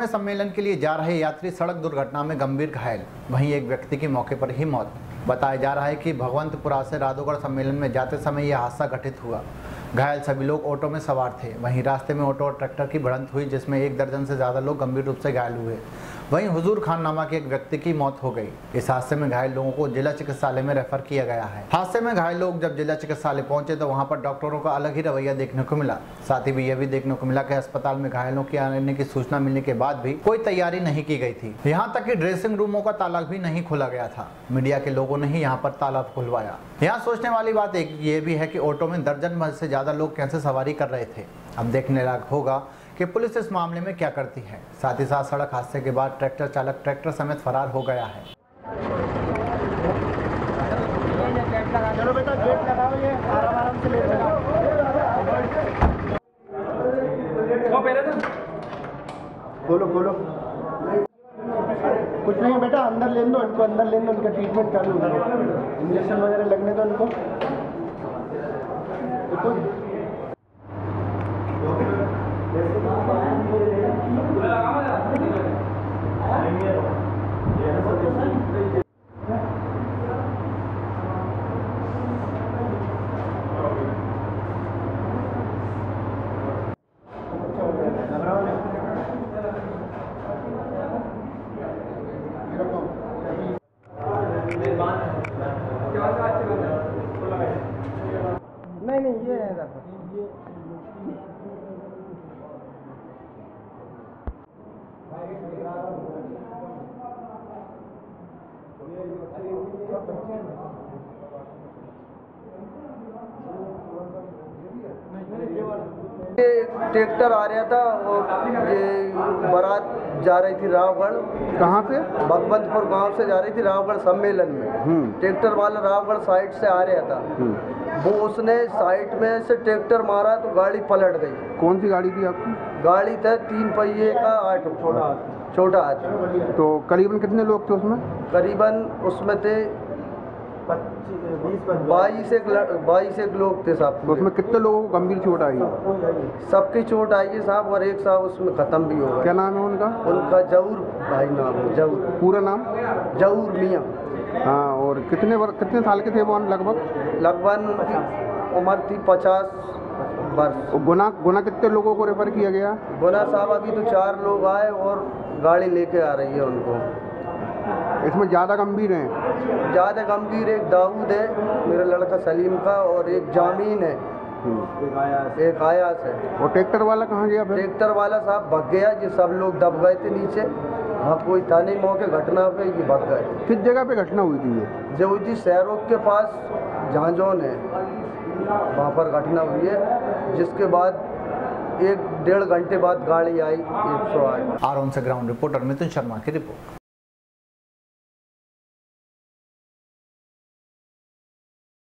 सम्मेलन के लिए जा रहे यात्री सड़क दुर्घटना में गंभीर घायल, वहीं एक व्यक्ति की मौके पर ही मौत। बताया जा रहा है कि भगवंतपुरा से राधोगढ़ सम्मेलन में जाते समय यह हादसा घटित हुआ। घायल सभी लोग ऑटो में सवार थे। वहीं रास्ते में ऑटो और ट्रैक्टर की भिड़ंत हुई, जिसमें 1 दर्जन से ज़्यादा लोग गंभीर रूप से घायल हुए। वहीं हुजूर खान नामक एक व्यक्ति की मौत हो गई। इस हादसे में घायल लोगों को जिला चिकित्सालय में रेफर किया गया है। हादसे में घायल लोग जब जिला चिकित्सालय पहुंचे तो वहां पर डॉक्टरों का अलग ही रवैया देखने को मिला। साथ ही यह भी देखने को मिला कि अस्पताल में घायलों के आने की सूचना मिलने के बाद भी कोई तैयारी नहीं की गई थी। यहाँ तक कि ड्रेसिंग रूमों का ताला भी नहीं खोला गया था। मीडिया के लोगों ने ही यहाँ पर ताला खुलवाया। यहाँ सोचने वाली बात एक ये भी है कि ऑटो में दर्जन से ज्यादा लोग कैसे सवारी कर रहे थे। अब देखने लायक होगा कि पुलिस इस मामले में क्या करती है। साथ ही साथ सड़क हादसे के बाद ट्रैक्टर चालक ट्रैक्टर समेत फरार हो गया है। चलो बेटा गेट लगाओ, ये आराम से ले जाओ। खोलो खोलो। कुछ नहीं बेटा, अंदर ले दो इनको, अंदर ले दो, इनका ट्रीटमेंट चालू है। इंजेक्शन वगैरह लगने दो इनको। नहीं ये है ट्रैक्टर आ रहा था और ये बारात जा रही थी रावगढ़। कहाँ से? भगवंतपुर गांव से जा रही थी रावगढ़ सम्मेलन में। ट्रैक्टर वाला रावगढ़ साइड से आ रहा था। वो उसने साइड में से ट्रैक्टर मारा तो गाड़ी पलट गई। कौन सी गाड़ी थी आपकी? गाड़ी था 3 पहिए का ऑटो, छोटा हाथी। तो करीबन कितने लोग थे उसमें? करीबन उसमें थे 22 एक लोग थे साहब। तो उसमें कितने लोगों को गंभीर चोट आई? सबकी चोट आई है साहब, और एक साहब उसमें खत्म भी हो गया। क्या नाम है उनका? उनका जहूर भाई नाम है, जहूर। पूरा नाम? जहूर मियाँ। हाँ, और कितने साल के थे वो लगभग? लगभग उनकी उम्र थी 50 वर्ष। गुना कितने लोगों को रेफर किया गया? गुना साहब अभी तो 4 लोग आए और गाड़ी लेके आ रही है उनको। इसमें ज़्यादा गंभीर हैं? ज़्यादा गंभीर एक दाऊद है मेरा लड़का सलीम का, और एक जामीन है, एक आयास है। और ट्रैक्टर वाला कहाँ गया फिर? ट्रैक्टर वाला साहब भग गया, जो सब लोग दब गए थे नीचे। वहाँ कोई था नहीं मौके घटना पे, ये भग गए। किस जगह पे घटना हुई थी ये? जो हुई थी सहरोग के पास झांझोन है, वहाँ पर घटना हुई है। जिसके बाद 1-1.5 घंटे बाद गाड़ी आई 108। आरोन से ग्राउंड रिपोर्टर मिथुन शर्मा की रिपोर्ट।